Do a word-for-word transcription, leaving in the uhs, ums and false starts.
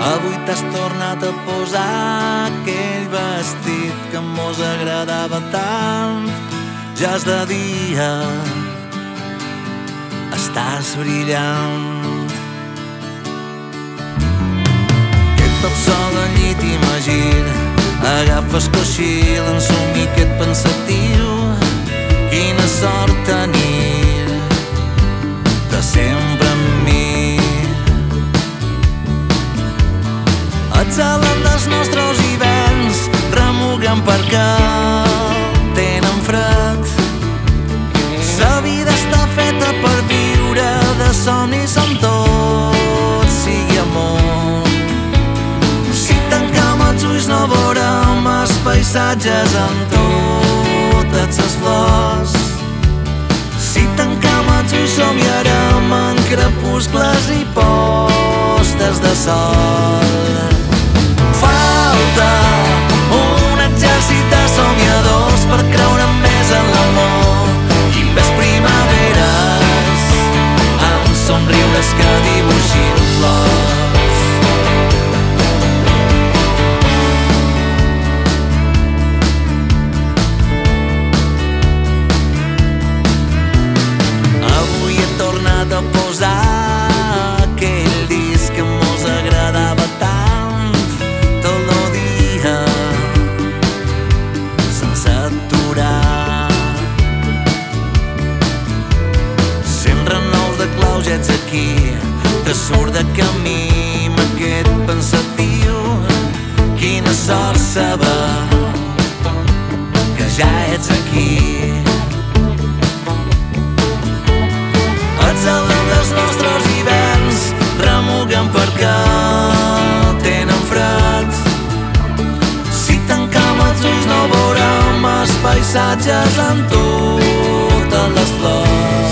Avui t'has tornat a posar aquell vestit que mos agradava tant. Ja és de dia, estàs brillant. Que tot sol al llit imagir, agafes coixí, l'ensomni aquest pensatiu. Quina sort tenir-te sempre amb mi. Exhalen dels nostres hiverns, remuguen perquè tenen fred. La vida està feta per viure, de somnis som tots, sigui amor. Si tancam els ulls no veurem els paisatges amb totes les flors. Si tancam els ulls somiarem en crepuscles i postes de sol. Falta un exèrcit de somiadors per creure més en l'amor i en més primaveres amb somriures que dibuixin flors. Avui he tornat a posar aquell disc que mos agradava tant. Ets aquí, que surt de camí amb aquest pensatiu. Quina sort saber que ja ets aquí. Exhalen dels nostres hiverns, remuguen perquè tenen fred. Si tancam els ulls no veurem els paisatges amb totes les flors.